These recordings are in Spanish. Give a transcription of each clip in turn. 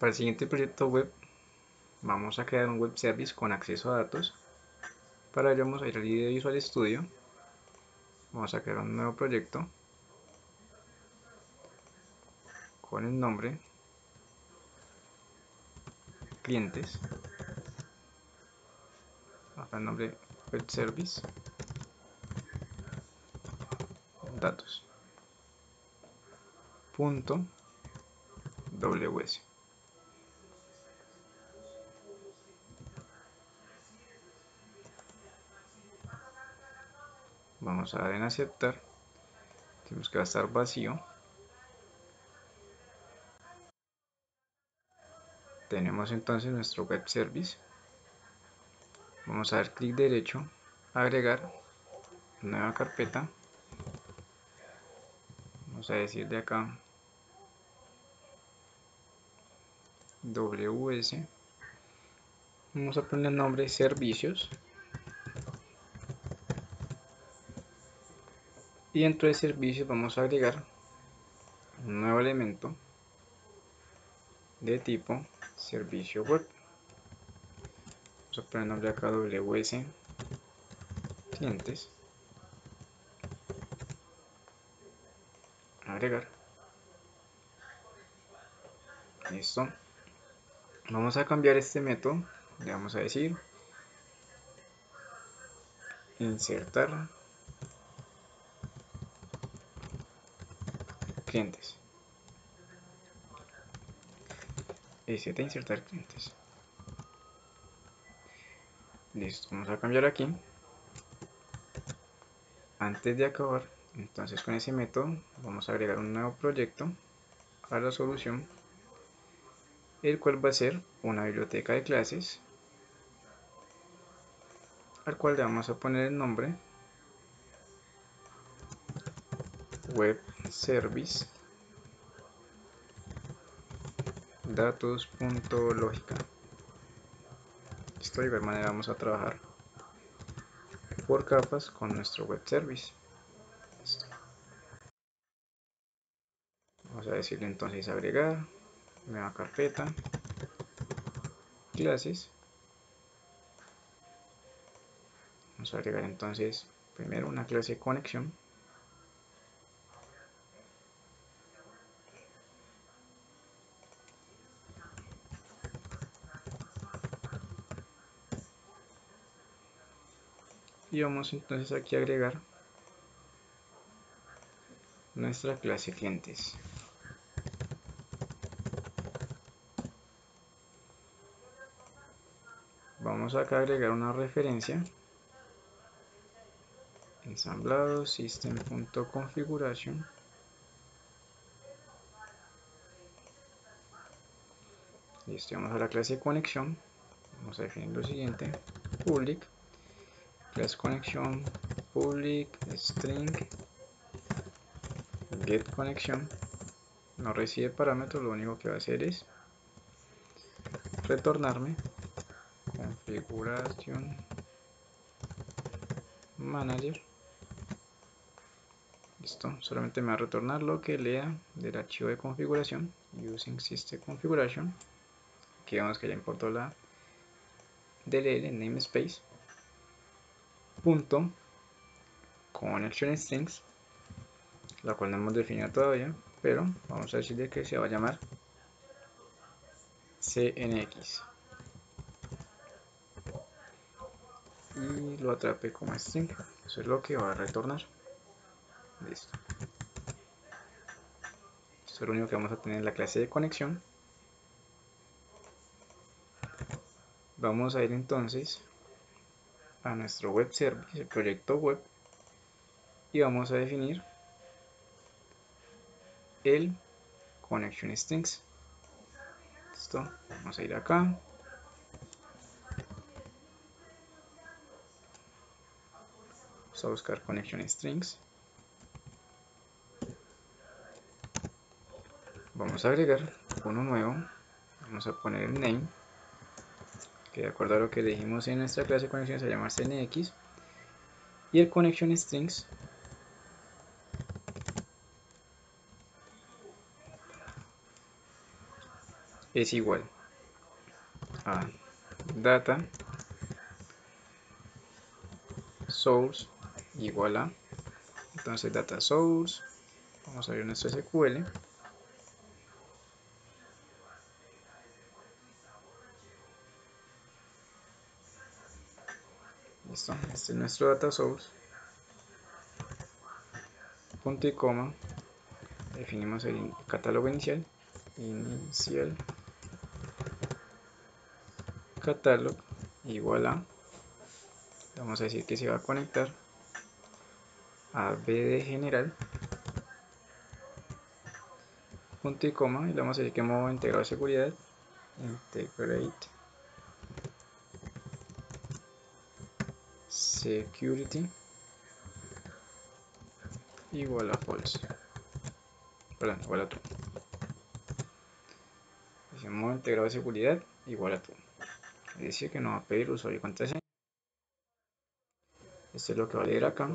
Para el siguiente proyecto web vamos a crear un web service con acceso a datos. Para ello vamos a ir al IDE Visual Studio. Vamos a crear un nuevo proyecto con el nombre clientes. Acá el nombre web service datos .ws. Vamos a dar en aceptar. Tenemos que va a estar vacío. Tenemos entonces nuestro web service. Vamos a dar clic derecho, agregar, nueva carpeta. Vamos a decir de acá WS. Vamos a poner el nombre servicios. Y dentro de servicios vamos a agregar un nuevo elemento de tipo servicio web. Vamos a poner el nombre acá WS clientes. Agregar. Listo. Vamos a cambiar este método. Le vamos a decir insertar clientes. Insertar clientes. Listo. Vamos a cambiar aquí. Antes de acabar entonces con ese método, vamos a agregar un nuevo proyecto a la solución, el cual va a ser una biblioteca de clases, al cual le vamos a poner el nombre web service datos.lógica. De igual manera vamos a trabajar por capas con nuestro web service. Listo. Vamos a decirle entonces agregar, nueva carpeta, clases. Vamos a agregar entonces primero una clase de conexión. Y vamos entonces aquí a agregar nuestra clase clientes. Vamos acá a agregar una referencia, ensamblado system.configuration. Listo, vamos a la clase de conexión. Vamos a definir lo siguiente: public clase conexión public string get connection. No recibe parámetros, lo único que va a hacer es retornarme configuración manager. Listo, solamente me va a retornar lo que lea del archivo de configuración using system configuration, que vemos que ya importó la DLL namespace punto connection strings, la cual no hemos definido todavía, pero vamos a decirle que se va a llamar cnx y lo atrape como string. Eso es lo que va a retornar. Listo. Esto es lo único que vamos a tener en la clase de conexión. Vamos a ir entonces a nuestro web service, el proyecto web, y vamos a definir el connection strings. Listo, vamos a ir acá, vamos a buscar connection strings, vamos a agregar uno nuevo, vamos a poner el name, que de acuerdo a lo que dijimos en nuestra clase de conexión se llama cnx, y el connection strings es igual a data source igual a, entonces data source, vamos a abrir nuestro SQL, listo, este es nuestro data source, punto y coma, definimos el catálogo inicial catálogo igual a, vamos a decir que se va a conectar a b de general, punto y coma, y le vamos a decir que modo integrado de seguridad, integrate security igual a false, perdón, igual a true. Dice modo integrado de seguridad igual a true, es decir que nos va a pedir usuario y contraseña. Esto es lo que va a leer acá.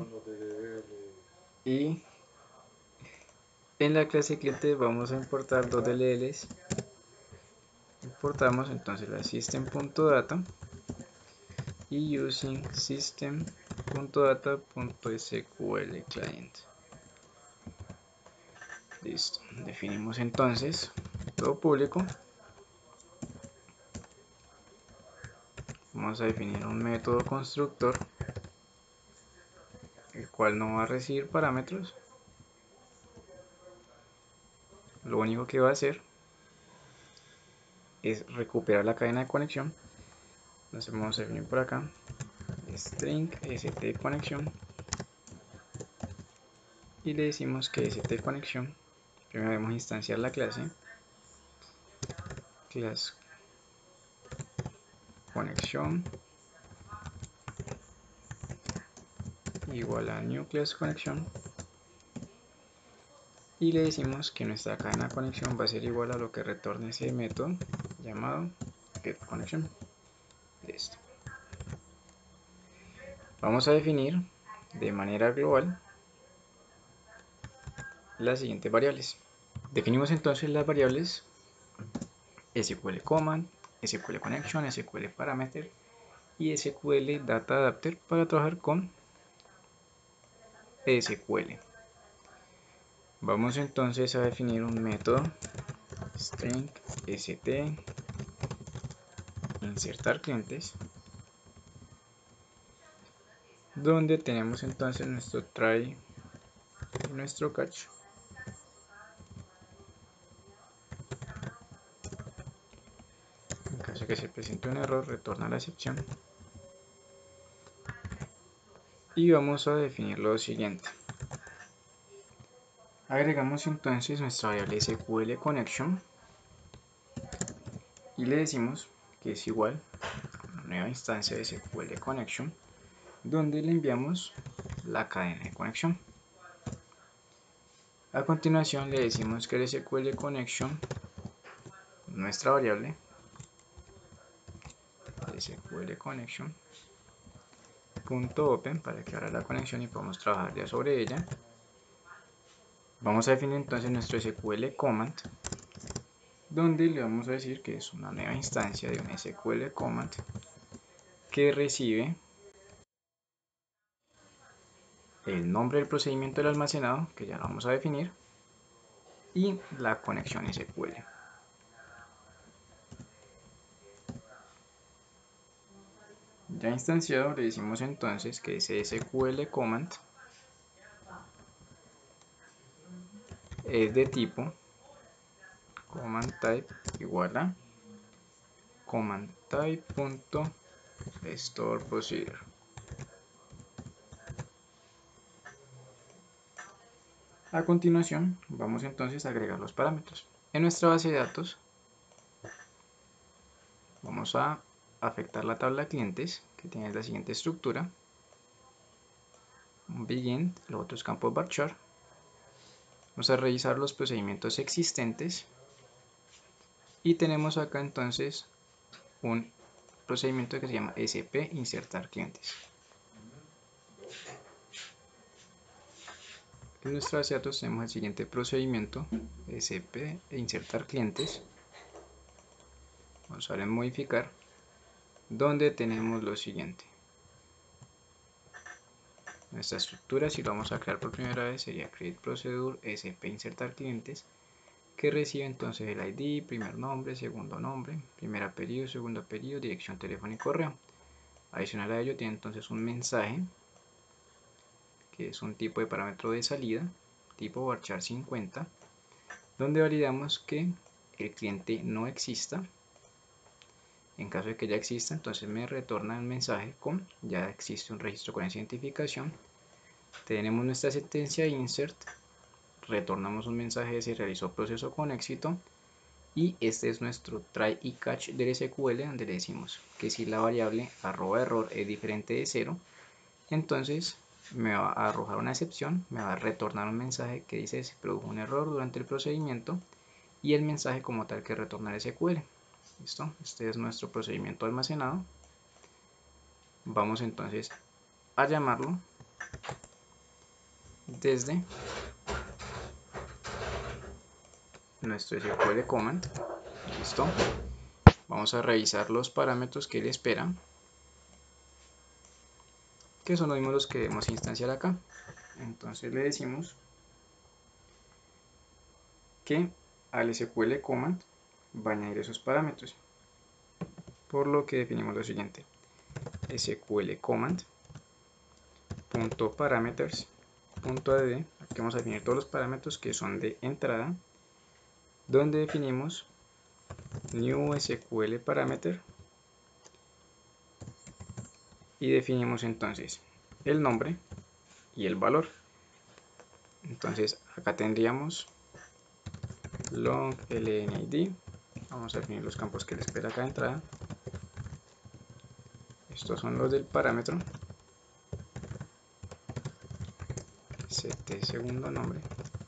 Y en la clase cliente vamos a importar dos DLLs. Importamos entonces la system.data y using system.data.sql client. Listo. Definimos entonces todo público. Vamos a definir un método constructor, el cual no va a recibir parámetros. Lo único que va a hacer es recuperar la cadena de conexión. Entonces vamos a definir por acá string stConnection y le decimos que stConnection, primero debemos instanciar la clase class conexión igual a new class conexión y le decimos que nuestra cadena de conexión va a ser igual a lo que retorne ese método llamado getConnection. Listo. Vamos a definir de manera global las siguientes variables. Definimos entonces las variables SQL command, SQL connection, SQL parameter y SQL data adapter para trabajar con SQL. Vamos entonces a definir un método string st insertar clientes, donde tenemos entonces nuestro try y nuestro catch. En caso de que se presente un error, retorna la excepción. Y vamos a definir lo siguiente. Agregamos entonces nuestra variable SQL connection y le decimos que es igual a una nueva instancia de SQL connection, donde le enviamos la cadena de conexión. A continuación le decimos que el SQL connection, nuestra variable SQL connection .open, para que abra la conexión y podamos trabajar ya sobre ella. Vamos a definir entonces nuestro SQL command, donde le vamos a decir que es una nueva instancia de un SQL command que recibe el nombre del procedimiento del almacenado, que ya lo vamos a definir, y la conexión SQL. Ya instanciado, le decimos entonces que ese SQL command es de tipo command type igual a command type.store procedure. A continuación, vamos entonces a agregar los parámetros. En nuestra base de datos, vamos a afectar la tabla de clientes, que tiene la siguiente estructura. Un begin, los otros campos varchar. Vamos a revisar los procedimientos existentes. Y tenemos acá entonces un procedimiento que se llama sp insertar clientes. En nuestra base de datos tenemos el siguiente procedimiento, sp insertar clientes. vamos a dar en modificar, donde tenemos lo siguiente. Nuestra estructura, si lo vamos a crear por primera vez, sería create procedure sp insertar clientes, que recibe entonces el ID, primer nombre, segundo nombre, primer apellido, segundo apellido, dirección, teléfono y correo. Adicional a ello tiene entonces un mensaje, que es un tipo de parámetro de salida, tipo varchar 50, donde validamos que el cliente no exista. En caso de que ya exista, entonces me retorna un mensaje con ya existe un registro con esa identificación. Tenemos nuestra sentencia insert, retornamos un mensaje de se realizó proceso con éxito, y este es nuestro try y catch del SQL, donde le decimos que si la variable @error es diferente de 0, entonces me va a arrojar una excepción, me va a retornar un mensaje que dice se produjo un error durante el procedimiento, y el mensaje como tal que retorna el SQL. ¿Listo? Este es nuestro procedimiento almacenado. Vamos entonces a llamarlo desde nuestro SQL command. Listo. Vamos a revisar los parámetros que él espera, que son los mismos los que debemos instanciar acá. Entonces le decimos que al SQL command va a añadir esos parámetros, por lo que definimos lo siguiente: SQL command .parameters.add. Aquí vamos a definir todos los parámetros que son de entrada, donde definimos new SQL parameter y definimos entonces el nombre y el valor. Entonces acá tendríamos long lnid. Vamos a definir los campos que le espera acá de entrada. Estos son los del parámetro. St segundo nombre,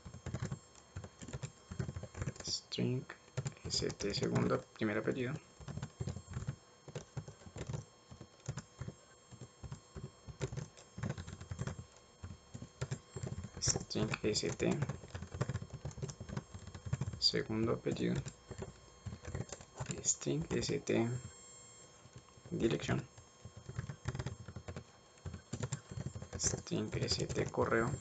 string st segundo primer apellido, string st segundo apellido, string st dirección, string st correo,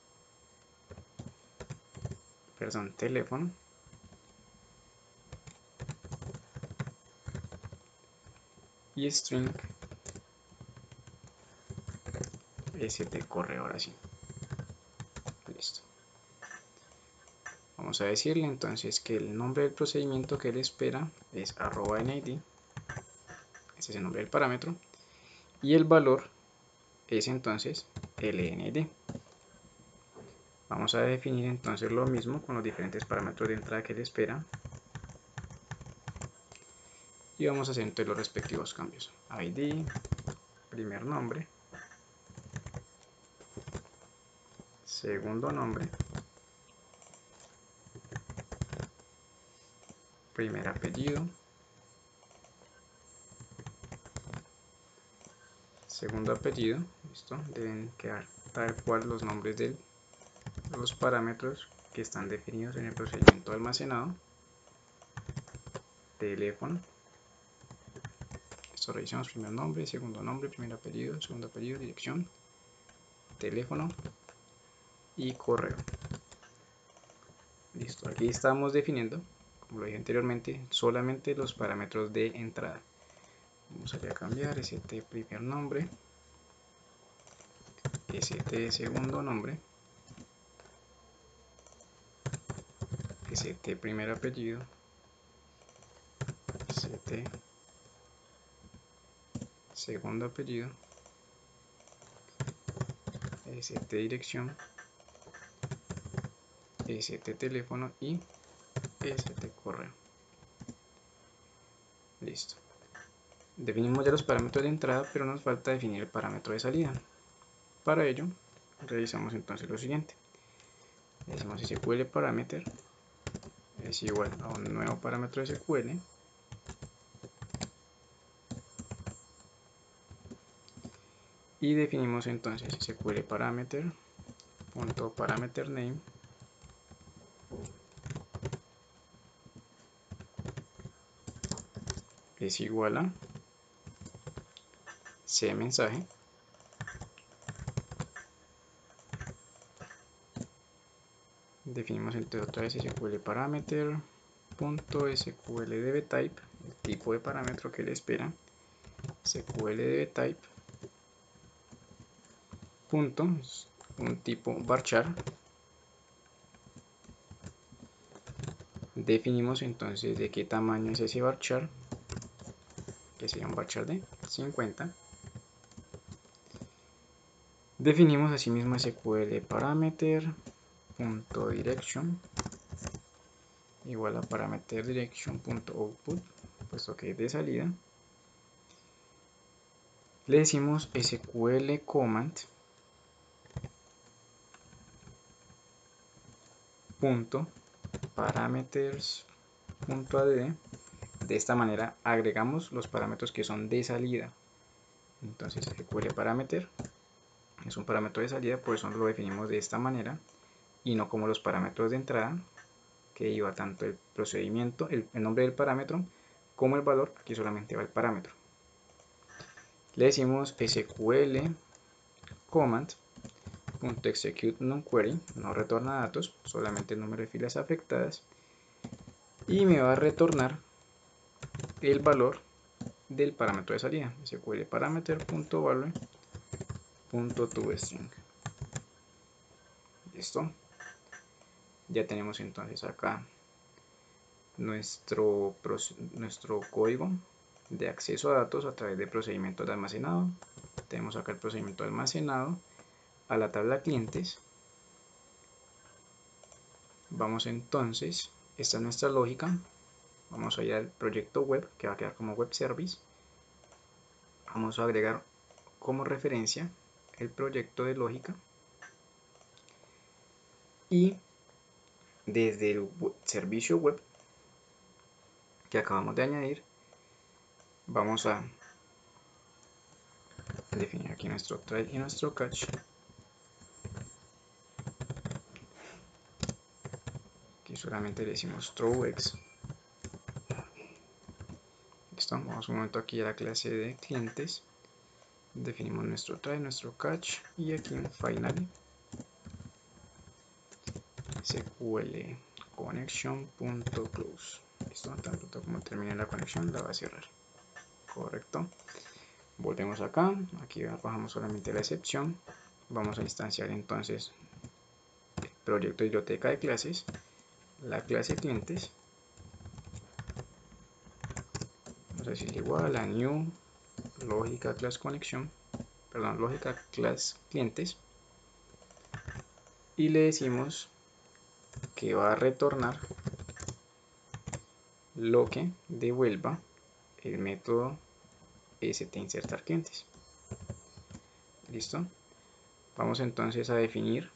teléfono, y string st correo. Ahora sí, listo. Vamos a decirle entonces que el nombre del procedimiento que él espera es @nid, ese es el nombre del parámetro, y el valor es entonces lnd. Vamos a definir entonces lo mismo con los diferentes parámetros de entrada que él espera, y vamos a hacer entonces los respectivos cambios: id, primer nombre, segundo nombre, primer apellido, segundo apellido. Listo, deben quedar tal cual los nombres de los parámetros que están definidos en el procedimiento almacenado. Teléfono, esto revisamos: primer nombre, segundo nombre, primer apellido, segundo apellido, dirección, teléfono y correo. Listo, aquí estamos definiendo, como lo dije anteriormente, solamente los parámetros de entrada. Vamos a cambiar st primer nombre, st segundo nombre, st primer apellido, st segundo apellido, st dirección, st teléfono y st correo. Listo. Definimos ya los parámetros de entrada, pero nos falta definir el parámetro de salida. Para ello, revisamos entonces lo siguiente: le decimos SQL parameter es igual a un nuevo parámetro de SQL, y definimos entonces SQL parameter.parameter name es igual a cMensaje definimos entonces otra vez SQL parameter punto SQL DBType, el tipo de parámetro que le espera, SQL DBType punto, un tipo varchar. Definimos entonces de qué tamaño es ese varchar, que sería un varchar de 50. Definimos asimismo SQL parameter punto direction igual a parameter direction punto output, puesto que es de salida. Le decimos SQL command punto parameters punto add. De esta manera agregamos los parámetros que son de salida. Entonces SQL parameter es un parámetro de salida, por eso lo definimos de esta manera y no como los parámetros de entrada, que iba tanto el procedimiento, el nombre del parámetro, como el valor. Aquí solamente va el parámetro. Le decimos SQL command .execute nonQuery, no retorna datos, solamente el número de filas afectadas, y me va a retornar el valor del parámetro de salida, SQL parameter.value.toString. Listo. Ya tenemos entonces acá nuestro código de acceso a datos a través de procedimientos de almacenado. Tenemos acá el procedimiento de almacenado a la tabla clientes. Vamos entonces, esta es nuestra lógica. Vamos a ir al proyecto web, que va a quedar como web service. Vamos a agregar como referencia el proyecto de lógica. Y desde el servicio web que acabamos de añadir, vamos a definir aquí nuestro try y nuestro catch. Aquí solamente le decimos throwX. Listo, vamos un momento aquí a la clase de clientes. Definimos nuestro try, nuestro catch y aquí en final SQL connection.close. Listo, tanto como termine la conexión la va a cerrar. Correcto. Volvemos acá, aquí bajamos solamente la excepción. Vamos a instanciar entonces el proyecto de biblioteca de clases, la clase clientes. Vamos a decirle igual a new lógica class connection, perdón, lógica class clientes, y le decimos que va a retornar lo que devuelva el método insertar clientes. Listo. Vamos entonces a definir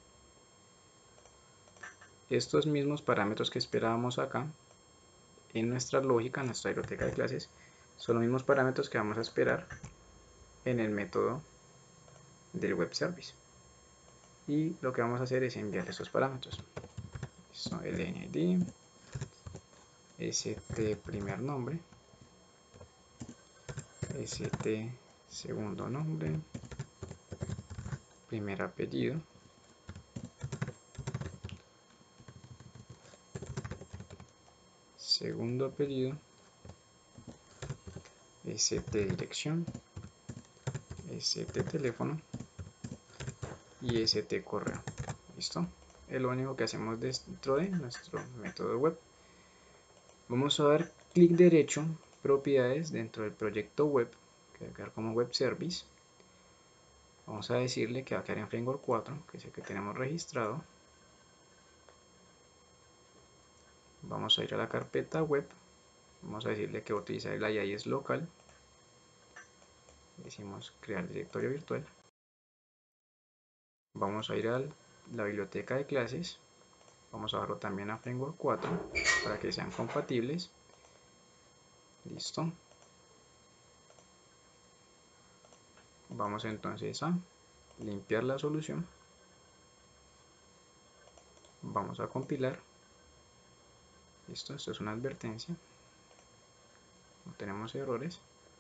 estos mismos parámetros que esperábamos acá en nuestra lógica, en nuestra biblioteca de clases. Son los mismos parámetros que vamos a esperar en el método del web service. Y lo que vamos a hacer es enviar estos parámetros. Listo, lnd st primer nombre, st segundo nombre, primer apellido, segundo apellido, st dirección, st teléfono y st correo. Listo, es lo único que hacemos dentro de nuestro método web. Vamos a dar clic derecho, propiedades, dentro del proyecto web, que va a quedar como web service. Vamos a decirle que va a quedar en framework 4, que es el que tenemos registrado. Vamos a ir a la carpeta web. Vamos a decirle que utilizar el alias local. Decimos crear directorio virtual. Vamos a ir a la biblioteca de clases. Vamos a darlo también a framework 4 para que sean compatibles. Listo. Vamos entonces a limpiar la solución. Vamos a compilar. Listo, esto es una advertencia. tenemos errores.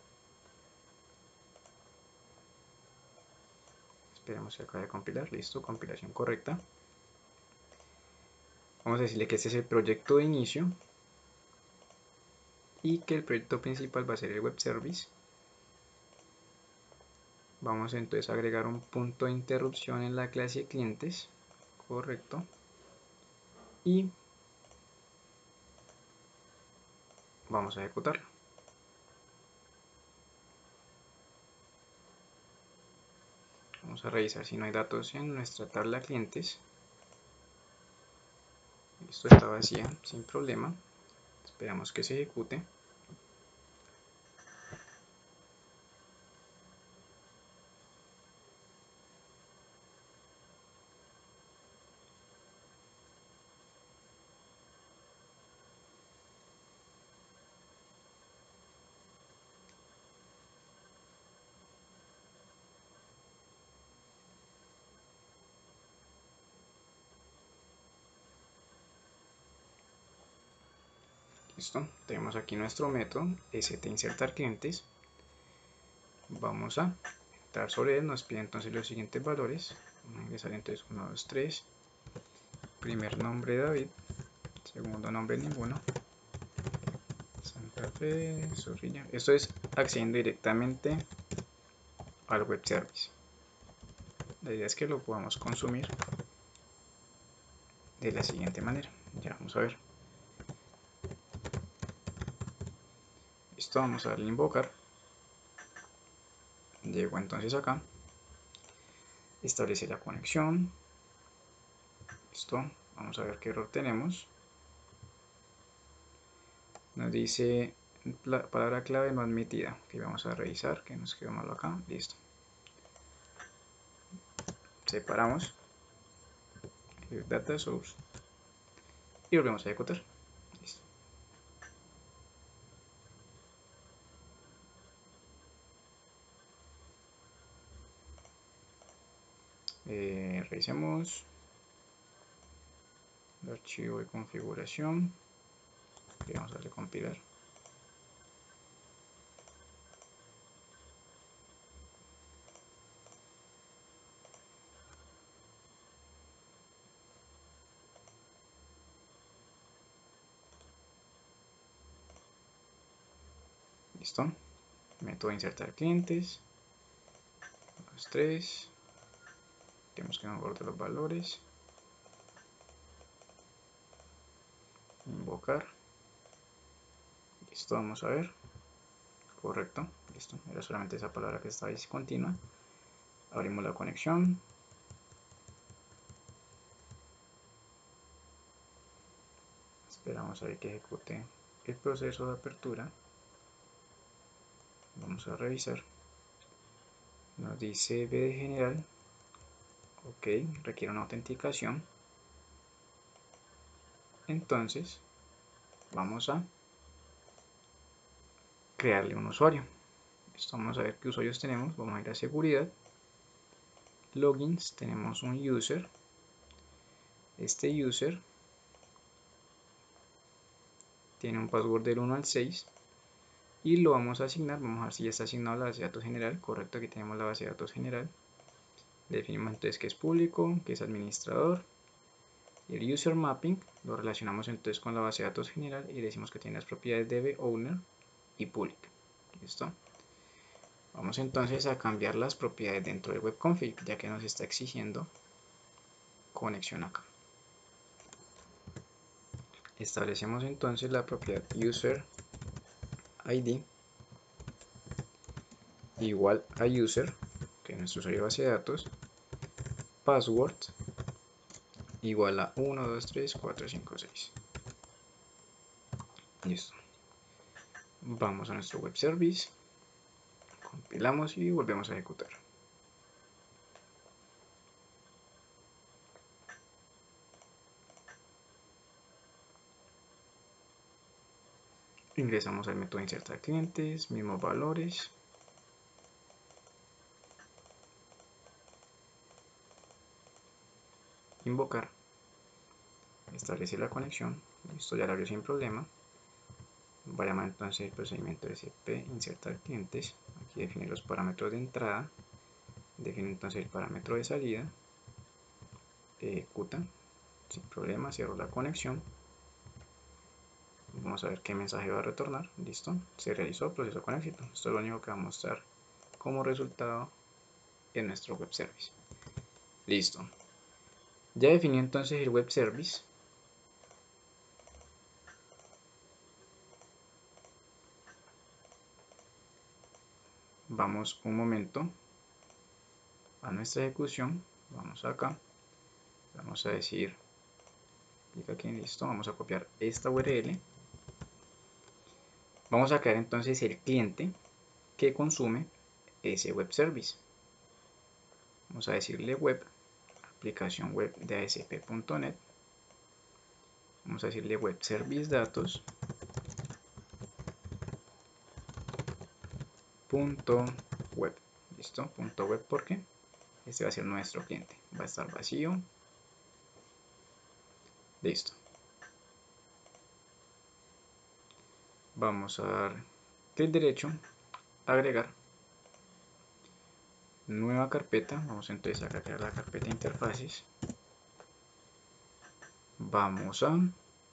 Esperemos que acabe de compilar. Listo, compilación correcta. Vamos a decirle que este es el proyecto de inicio y que el proyecto principal va a ser el web service. Vamos entonces a agregar un punto de interrupción en la clase de clientes. Correcto. Y vamos a ejecutarlo. Vamos a revisar si no hay datos en nuestra tabla de clientes. Esto está vacía, sin problema. Esperamos que se ejecute. Listo, tenemos aquí nuestro método insertar clientes. Vamos a entrar sobre él, nos pide entonces los siguientes valores. Vamos a ingresar entonces 1, 2, 3. Primer nombre David, segundo nombre ninguno. Santa Fe, Zorrilla. Esto es accediendo directamente al web service. La idea es que lo podamos consumir de la siguiente manera. Ya vamos a ver. Listo, vamos a darle a invocar. Llego entonces acá. Establece la conexión. Listo, vamos a ver qué error tenemos. Nos dice palabra clave no admitida. Que vamos a revisar que nos quedó malo acá. Listo. Separamos el data source y volvemos a ejecutar. Listo. Revisemos el archivo de configuración y vamos a darle compilar. Listo. Método insertar clientes. 2, 3. Tenemos que guardar los valores. Invocar. Listo, vamos a ver. Correcto. Listo. Era solamente esa palabra que estaba discontinua. Abrimos la conexión. Esperamos a ver que ejecute el proceso de apertura. Vamos a revisar. Nos dice B de general. Ok, requiere una autenticación. Entonces, vamos a crearle un usuario. Esto vamos a ver qué usuarios tenemos. Vamos a ir a seguridad. Logins, tenemos un user. Este user tiene un password del 1 al 6 y lo vamos a asignar. Vamos a ver si ya está asignado a la base de datos general. Correcto, aquí tenemos la base de datos general. Definimos entonces que es público, que es administrador. El user mapping lo relacionamos entonces con la base de datos general y le decimos que tiene las propiedades DB, owner y public. Listo. Vamos entonces a cambiar las propiedades dentro del webconfig, ya que nos está exigiendo conexión acá. Establecemos entonces la propiedad user id igual a user, que es nuestro usuario de base de datos, password igual a 1, 2, 3, 4, 5, 6. Listo. Vamos a nuestro web service, compilamos y volvemos a ejecutar. Ingresamos al método insertar clientes, mismos valores. Invocar. Establece la conexión. Listo, ya la abrió sin problema. Va a llamar entonces el procedimiento SCP insertar clientes. Aquí define los parámetros de entrada, define entonces el parámetro de salida, ejecuta sin problema, cierro la conexión. Vamos a ver qué mensaje va a retornar. Listo, se realizó el proceso con éxito. Esto es lo único que va a mostrar como resultado en nuestro web service. Listo, ya definí entonces el web service. Vamos un momento a nuestra ejecución. Vamos acá, vamos a decir clic aquí en listo, vamos a copiar esta URL. Vamos a crear entonces el cliente que consume ese web service. Vamos a decirle web, aplicación web de ASP.NET. Vamos a decirle web service datos punto web. Listo, punto web porque este va a ser nuestro cliente. Va a estar vacío. Listo. Vamos a dar clic derecho, agregar nueva carpeta. Vamos entonces a crear la carpeta interfaces. Vamos a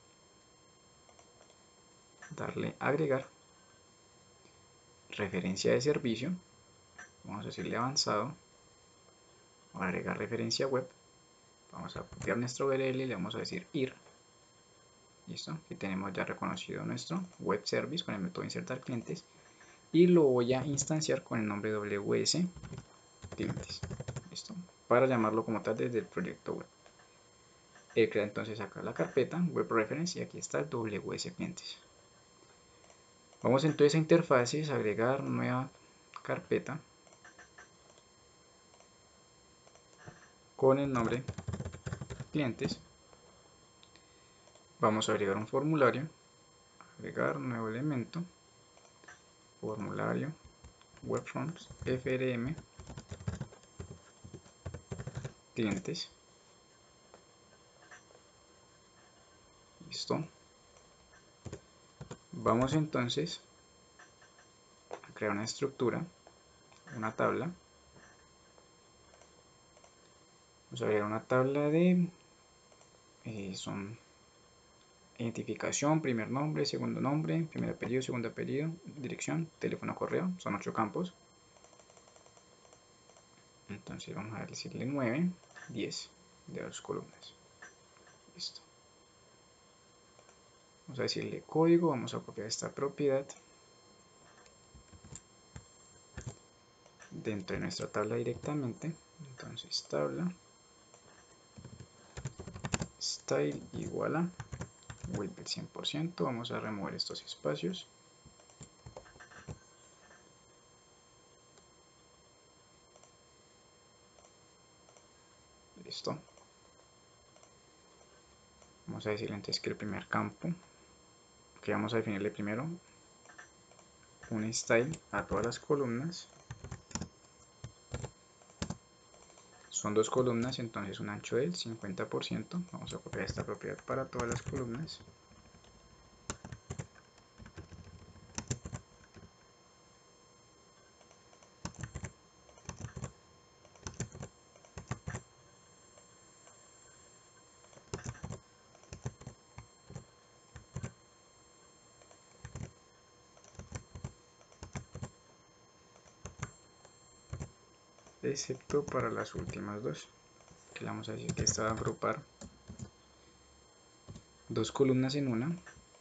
darle agregar referencia de servicio. Vamos a decirle avanzado. Agregar referencia web. Vamos a copiar nuestro URL y le vamos a decir ir. Listo, aquí tenemos ya reconocido nuestro web service con el método insertar clientes y lo voy a instanciar con el nombre WS clientes. Listo, para llamarlo como tal desde el proyecto web. Él crea entonces acá la carpeta web reference y aquí está el WS clientes. Vamos entonces a interfaces, agregar nueva carpeta con el nombre clientes. Vamos a agregar un formulario, agregar nuevo elemento, formulario webforms frm clientes. Listo. Vamos entonces a crear una estructura, una tabla. Vamos a agregar una tabla de son identificación, primer nombre, segundo nombre, primer apellido, segundo apellido, dirección, teléfono, correo. Son 8 campos. Entonces vamos a decirle 9, 10 de 2 columnas. Listo. Vamos a decirle código, vamos a copiar esta propiedad dentro de nuestra tabla directamente. Entonces tabla style igual a width 100%. Vamos a remover estos espacios. Listo. Vamos a decirle entonces que el primer campo, que vamos a definirle primero un style a todas las columnas. Son 2 columnas, entonces un ancho del 50%. Vamos a copiar esta propiedad para todas las columnas. Excepto para las últimas dos, que le vamos a decir que esta va a agrupar 2 columnas en una,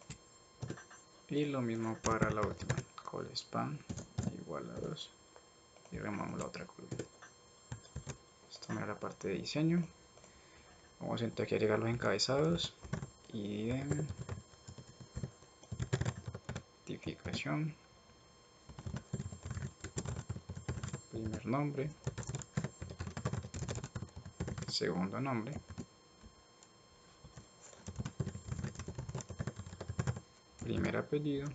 y lo mismo para la última, call span igual a 2 y removemos la otra columna. Esto me da la parte de diseño. Vamos entonces aquí a agregar los encabezados y identificación, primer nombre, segundo nombre, primer apellido,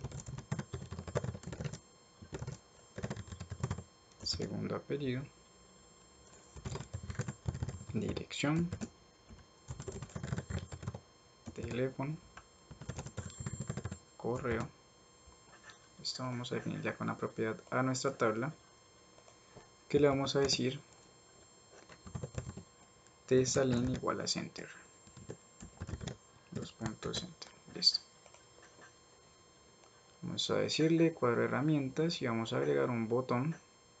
segundo apellido, dirección, teléfono, correo Listo, vamos a definir ya con la propiedad a nuestra tabla, que le vamos a decir tsalin igual a center. Dos puntos center. Listo. Vamos a decirle cuadro de herramientas y vamos a agregar un botón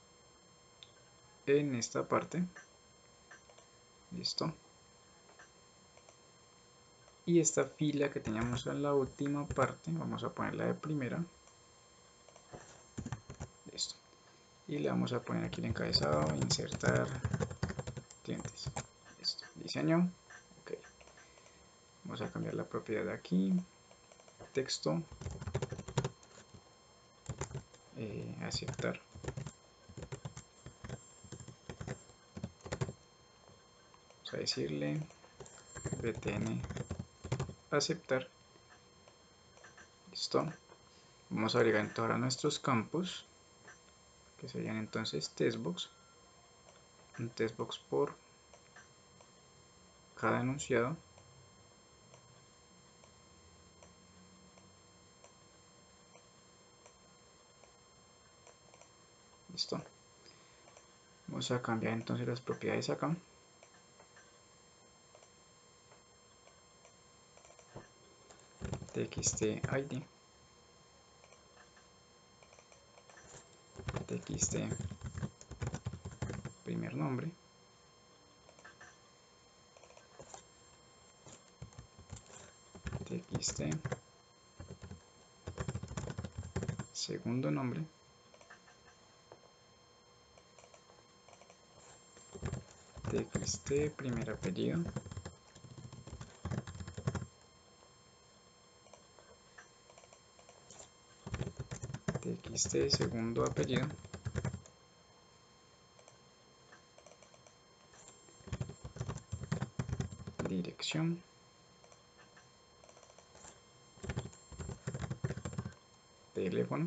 en esta parte. Listo. Y esta fila que teníamos en la última parte, vamos a ponerla de primera. Listo. Y le vamos a poner aquí el encabezado, insertar clientes. Listo. Diseño. Ok. Vamos a cambiar la propiedad de aquí. Texto. Aceptar. Vamos a decirle btn aceptar. Listo. Vamos a agregar entonces ahora nuestros campos, que serían entonces testbox. Un testbox por cada enunciado. Listo. Vamos a cambiar entonces las propiedades acá. txt id, txt primer nombre, txt segundo nombre, txt primer apellido, txt segundo apellido, dirección, teléfono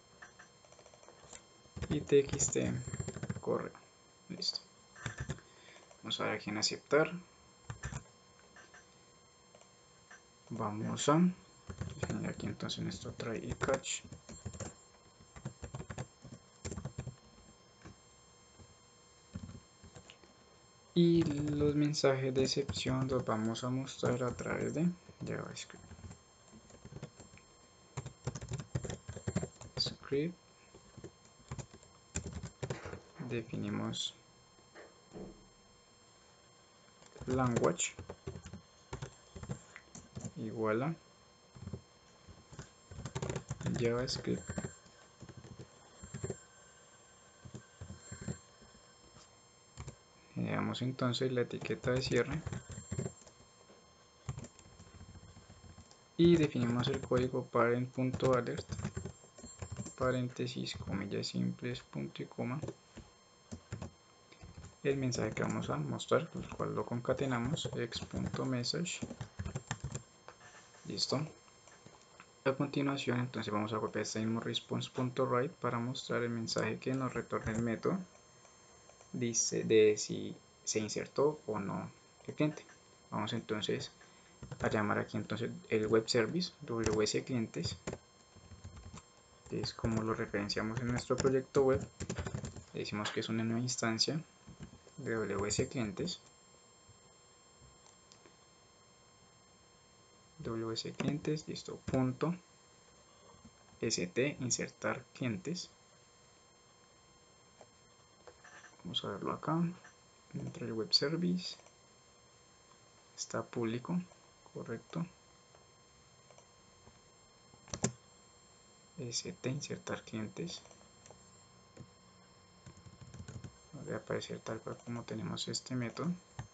y txt correo. Listo. Vamos a dar aquí en aceptar. Vamos a definir aquí entonces nuestro try y catch. Y los mensajes de excepción los vamos a mostrar a través de JavaScript. Script. Definimos language igual a JavaScript. Le damos entonces la etiqueta de cierre y definimos el código parent.alert, paréntesis, comillas simples, punto y coma, el mensaje que vamos a mostrar, el cual lo concatenamos, ex.message. Listo. A continuación entonces vamos a copiar este mismo response.write para mostrar el mensaje que nos retorna el método, dice de si se insertó o no el cliente. Vamos entonces a llamar aquí entonces el web service WS clientes, que es como lo referenciamos en nuestro proyecto web. Le decimos que es una nueva instancia de WS clientes. WS clientes, listo, punto st insertar clientes. Vamos a verlo acá. Entre el web service está público, correcto. st insertar clientes. Debe aparecer tal cual como tenemos este método.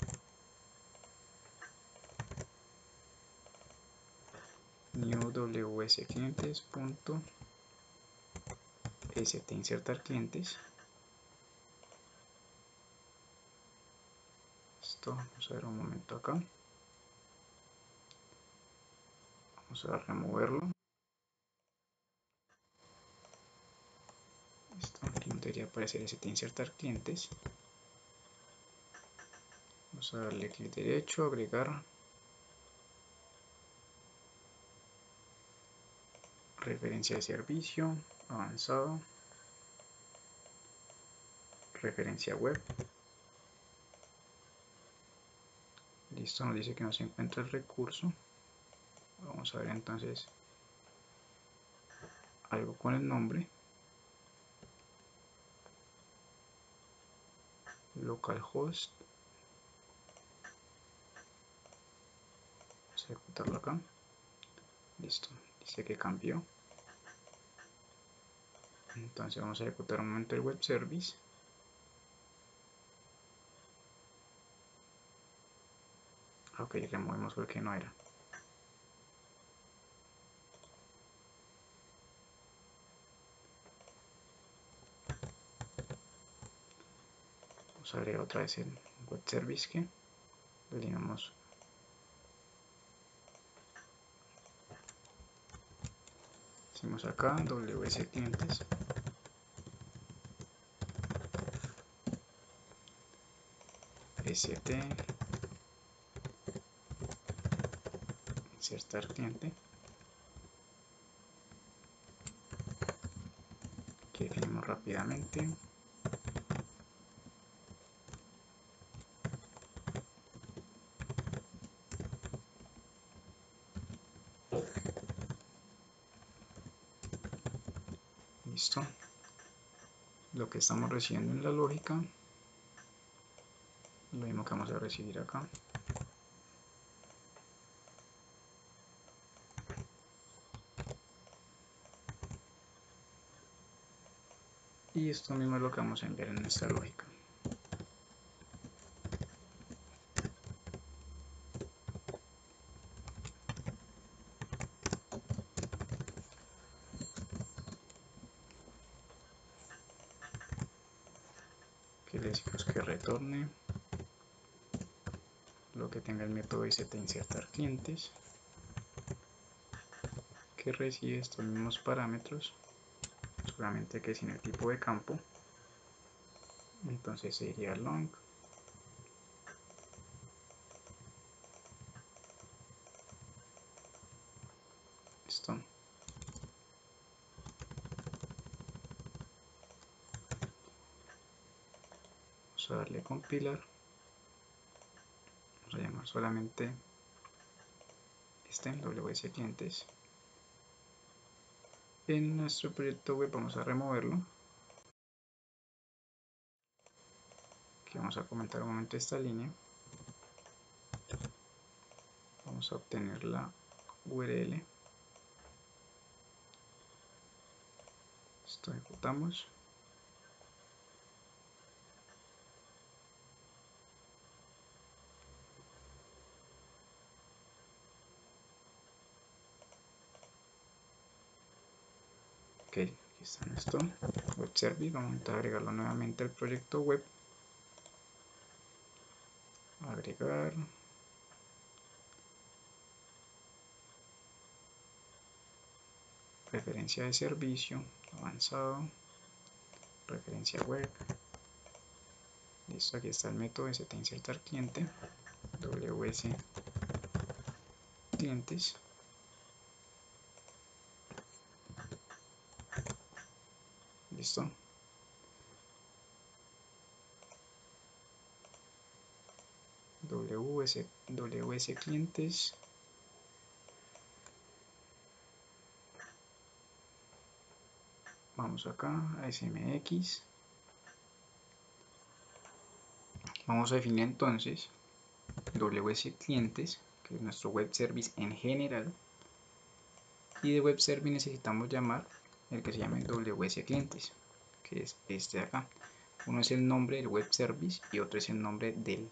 New WS clientes punto st insertar clientes. Esto, vamos a ver un momento acá. Vamos a removerlo. Esto, aquí no debería aparecer st insertar clientes. Vamos a darle clic derecho, agregar, referencia de servicio, avanzado, referencia web. Listo, nos dice que no se encuentra el recurso. Vamos a ver entonces algo con el nombre. Localhost. Vamos a ejecutarlo acá. Listo, dice que cambió. Entonces vamos a ejecutar un momento el web service. Ok, removemos porque no era. Vamos a agregar otra vez el web service que le digamos decimos acá WS clientes st insertar cliente que definimos rápidamente. Listo, lo que estamos recibiendo en la lógica lo mismo que vamos a recibir acá. Y esto mismo es lo que vamos a enviar en nuestra lógica. Que le decimos que retorne lo que tenga el método st insertar clientes, que recibe estos mismos parámetros, solamente que sin el tipo de campo. Entonces sería long esto. Vamos a darle compilar. Vamos a llamar solamente WS clientes. En nuestro proyecto web vamos a removerlo. Aquí vamos a comentar un momento esta línea. Vamos a obtener la URL. Esto ejecutamos. Ok, aquí está nuestro web service. Vamos a agregarlo nuevamente al proyecto web. Agregar. Referencia de servicio. Avanzado. Referencia web. Listo, aquí está el método st insertar cliente. WS clientes. Listo. WS clientes. Vamos acá a SMX. Vamos a definir entonces WS clientes, que es nuestro web service en general. Y de web service necesitamos llamar el que se llame WS clientes, que es este de acá. Uno es el nombre del web service y otro es el nombre del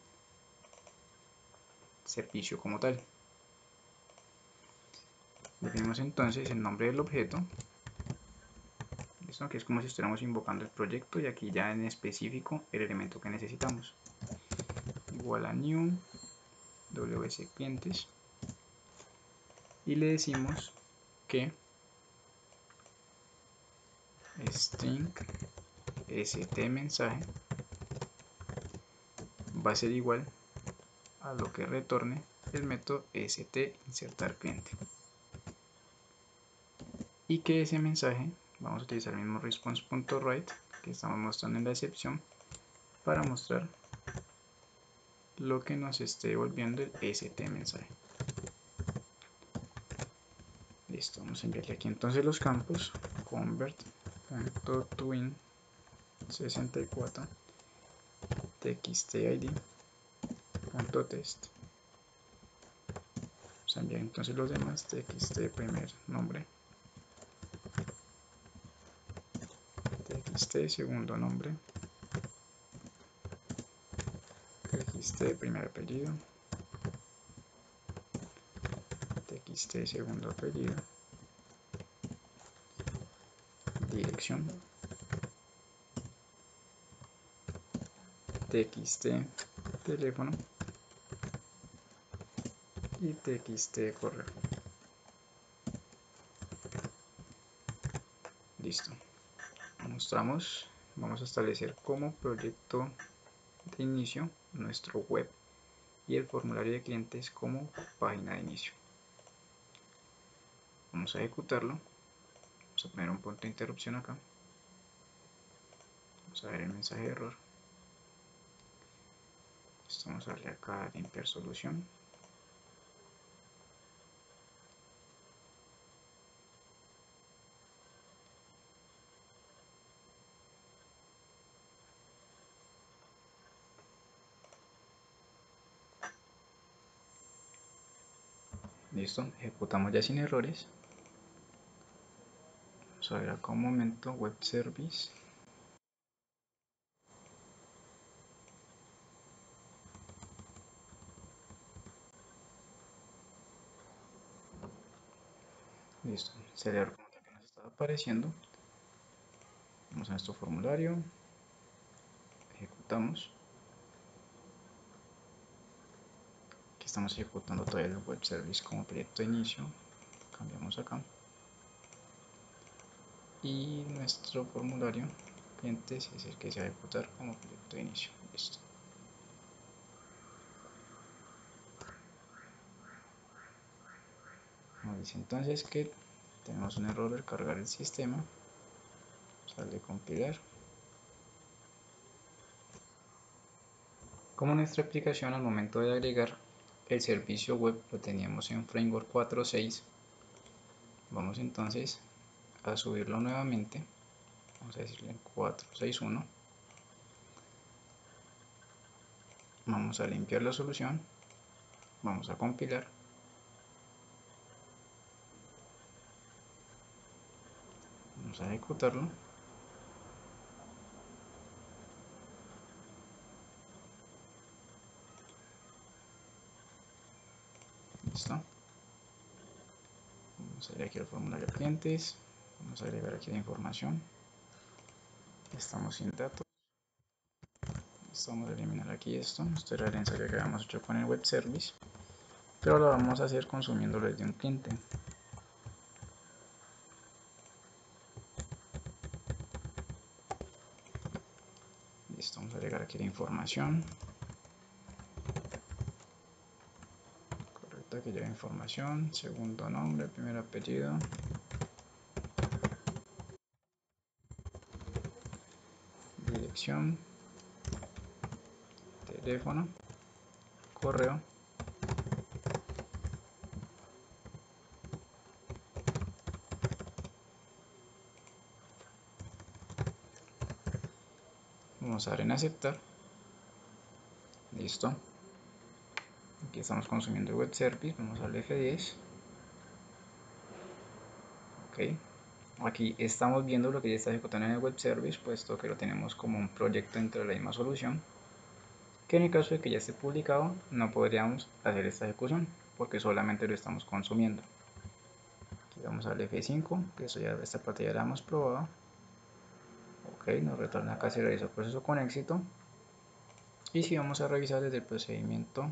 servicio como tal. Definimos entonces el nombre del objeto, ¿listo? Que es como si estuviéramos invocando el proyecto, y aquí ya en específico el elemento que necesitamos. Igual a new WS clientes, y le decimos que string st mensaje va a ser igual a lo que retorne el método st insertar cliente. y que ese mensaje vamos a utilizar el mismo response.write que estamos mostrando en la excepción para mostrar lo que nos esté devolviendo el st mensaje. Listo, vamos a enviarle aquí entonces los campos convert.twin64 txtid.test. Vamos a enviar entonces los demás txt primer nombre, txt segundo nombre, txt primer apellido, txt segundo apellido, dirección, txt teléfono y txt correo. Listo. Mostramos, vamos a establecer como proyecto de inicio nuestro web y el formulario de clientes como página de inicio. Vamos a ejecutarlo. Vamos a poner un punto de interrupción acá. Vamos a ver el mensaje de error. Vamos a darle acá a limpiar solución. Listo, ejecutamos ya sin errores. Vamos a ver acá un momento, web service. Listo, es el error que nos estaba apareciendo. Vamos a nuestro formulario, ejecutamos. Aquí estamos ejecutando todo el web service como proyecto de inicio. Cambiamos acá. Y nuestro formulario clientes es el que se va a ejecutar como proyecto de inicio. Listo. Nos dice entonces que tenemos un error al cargar el sistema. Vamos a darle compilar. Como nuestra aplicación al momento de agregar el servicio web lo teníamos en framework 4.6, vamos entonces a subirlo nuevamente. Vamos a decirle en 4.6.1. Vamos a limpiar la solución. Vamos a compilar. Vamos a ejecutarlo. Listo. Vamos a ir aquí al formulario de clientes. Vamos a agregar aquí la información. Estamos sin datos. Vamos a eliminar aquí esto. Esto era el ensayo que habíamos hecho con el web service, pero lo vamos a hacer consumiéndolo desde un cliente. Listo, vamos a agregar aquí la información correcta que lleva información, segundo nombre, primer apellido, dirección, teléfono, correo. Vamos a dar en aceptar. Listo. Aquí estamos consumiendo el web service. Vamos al F10. Ok. Aquí estamos viendo lo que ya está ejecutando en el web service, puesto que lo tenemos como un proyecto dentro de la misma solución. Que en el caso de que ya esté publicado, no podríamos hacer esta ejecución, porque solamente lo estamos consumiendo. Aquí vamos al F5, que eso ya, esta parte ya la hemos probado. Ok, nos retorna acá si realizó el proceso con éxito. Y si vamos a revisar desde el procedimiento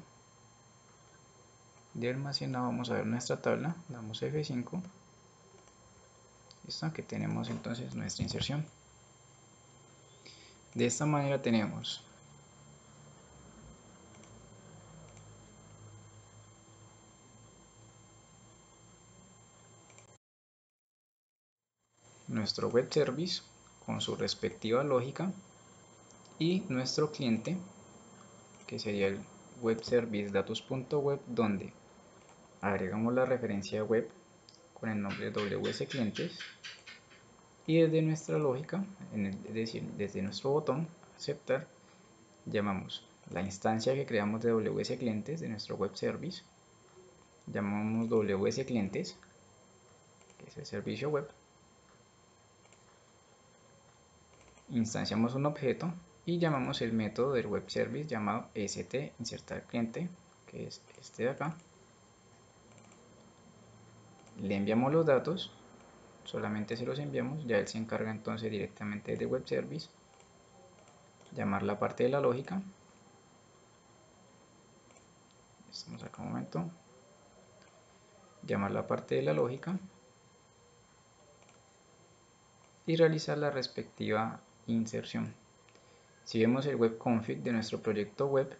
de almacenado, vamos a ver nuestra tabla, damos F5. Listo, aquí tenemos entonces nuestra inserción. De esta manera tenemos nuestro web service con su respectiva lógica y nuestro cliente, que sería el web service datos.web, donde agregamos la referencia web con el nombre de WS clientes, y desde nuestra lógica, es decir, desde nuestro botón aceptar, llamamos la instancia que creamos de WS clientes de nuestro web service, llamamos WS clientes, que es el servicio web, instanciamos un objeto y llamamos el método del web service llamado st insertar cliente, que es este de acá. Le enviamos los datos, solamente se los enviamos, ya él se encarga entonces directamente de web service, llamar la parte de la lógica. Estamos acá un momento, llamar la parte de la lógica y realizar la respectiva inserción. Si vemos el web config de nuestro proyecto web,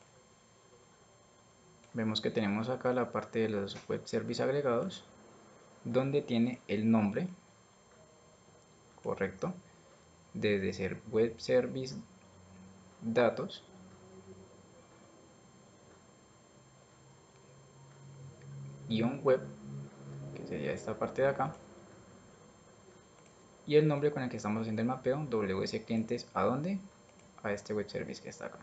vemos que tenemos acá la parte de los web service agregados, donde tiene el nombre correcto, desde ser web service datos, web, que sería esta parte de acá, y el nombre con el que estamos haciendo el mapeo, WS clientes, ¿a dónde? A este web service que está acá.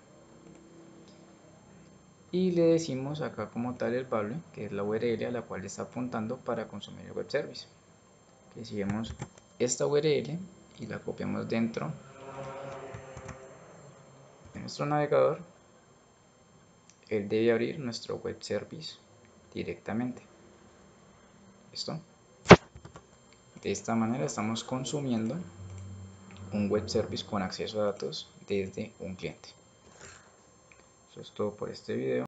Y le decimos acá como tal el value, que es la URL a la cual está apuntando para consumir el web service. Que si vemos esta URL y la copiamos dentro de nuestro navegador, él debe abrir nuestro web service directamente. ¿Listo? De esta manera estamos consumiendo un web service con acceso a datos desde un cliente. Eso es todo por este video.